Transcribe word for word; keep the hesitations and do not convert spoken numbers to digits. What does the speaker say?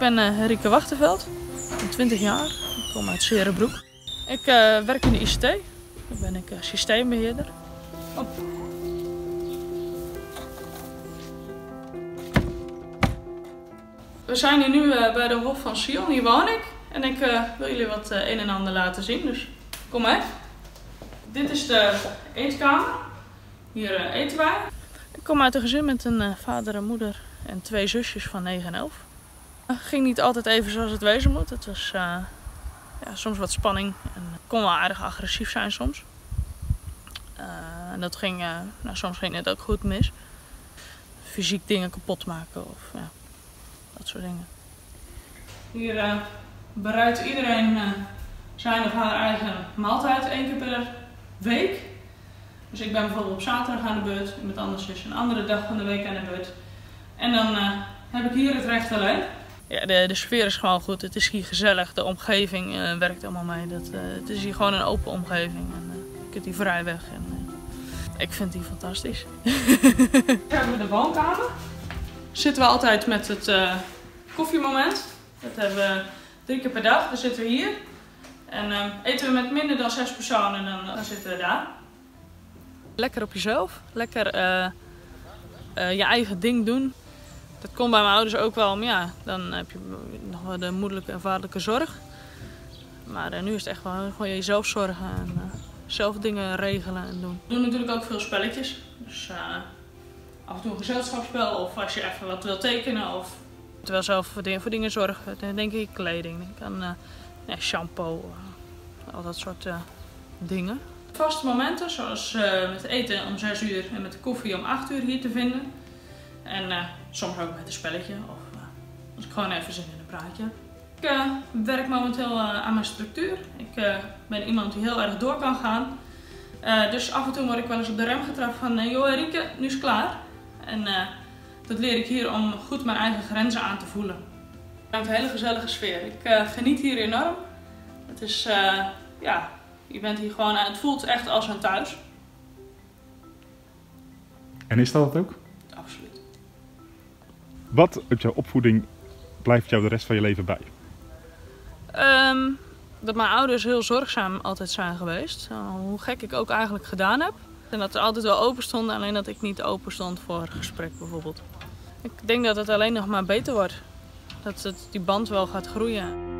ben uh, Rieke Wachterveld, ik ben twintig jaar, ik kom uit Serenbroek. Ik uh, werk in de I C T, daar ben ik uh, systeembeheerder. Oh. We zijn hier nu uh, bij de Hof van Sion, hier woon ik. En ik uh, wil jullie wat uh, een en ander laten zien, dus kom mee. Dit is de eetkamer, hier uh, eten wij. Ik kom uit een gezin met een uh, vader en moeder en twee zusjes van negen en elf. Het ging niet altijd even zoals het wezen moet. Het was uh, ja, soms wat spanning en het kon wel aardig agressief zijn soms. Uh, en dat ging, uh, nou, soms ging het ook goed mis. Fysiek dingen kapot maken of ja, dat soort dingen. Hier uh, bereidt iedereen uh, zijn of haar eigen maaltijd één keer per week. Dus ik ben bijvoorbeeld op zaterdag aan de beurt, iemand anders is een andere dag van de week aan de beurt. En dan uh, heb ik hier het recht alleen. Ja, de, de sfeer is gewoon goed, het is hier gezellig, de omgeving uh, werkt allemaal mee. Dat, uh, het is hier gewoon een open omgeving en uh, je kunt hier vrij weg. En, uh, ik vind die fantastisch. Hier hebben we de woonkamer. Zitten we altijd met het uh, koffiemoment. Dat hebben we drie keer per dag, dan zitten we hier. En uh, eten we met minder dan zes personen, dan, dan zitten we daar. Lekker op jezelf, lekker uh, uh, je eigen ding doen. Dat kon bij mijn ouders ook wel, maar ja, dan heb je nog wel de moederlijke en vaderlijke zorg. Maar uh, nu is het echt wel gewoon jezelf zorgen en uh, zelf dingen regelen en doen. We doen natuurlijk ook veel spelletjes. Dus uh, af en toe een gezelschapsspel of als je even wat wil tekenen of terwijl zelf voor dingen, voor dingen zorgen. Dan denk ik kleding, denk aan uh, ja, shampoo, uh, al dat soort uh, dingen. Vaste momenten zoals uh, met eten om zes uur en met de koffie om acht uur hier te vinden. En uh, soms ook met een spelletje of uh, als ik gewoon even zin in een praatje. Ik uh, werk momenteel uh, aan mijn structuur. Ik uh, ben iemand die heel erg door kan gaan. Uh, dus af en toe word ik wel eens op de rem getrapt van uh, joh Rieke, nu is het klaar. En uh, dat leer ik hier om goed mijn eigen grenzen aan te voelen. Ik heb een hele gezellige sfeer. Ik uh, geniet hier enorm. Het is, uh, ja, je bent hier gewoon, uh, het voelt echt als een thuis. En is dat het ook? Absoluut. Wat uit jouw opvoeding blijft jou de rest van je leven bij? Um, dat mijn ouders heel zorgzaam altijd zijn geweest. Uh, hoe gek ik ook eigenlijk gedaan heb. En dat ze altijd wel open stonden, alleen dat ik niet open stond voor gesprek bijvoorbeeld. Ik denk dat het alleen nog maar beter wordt. Dat het, die band wel gaat groeien.